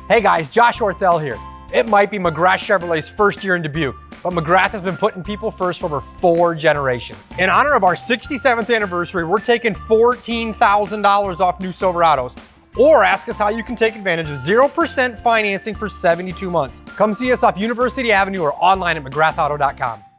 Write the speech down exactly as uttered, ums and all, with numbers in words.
Hey guys, Josh Orthel here. It might be McGrath Chevrolet's first year in Dubuque, but McGrath has been putting people first for over four generations. In honor of our sixty-seventh anniversary, we're taking fourteen thousand dollars off new Silverados. Or ask us how you can take advantage of zero percent financing for seventy-two months. Come see us off University Avenue or online at McGrath Auto dot com.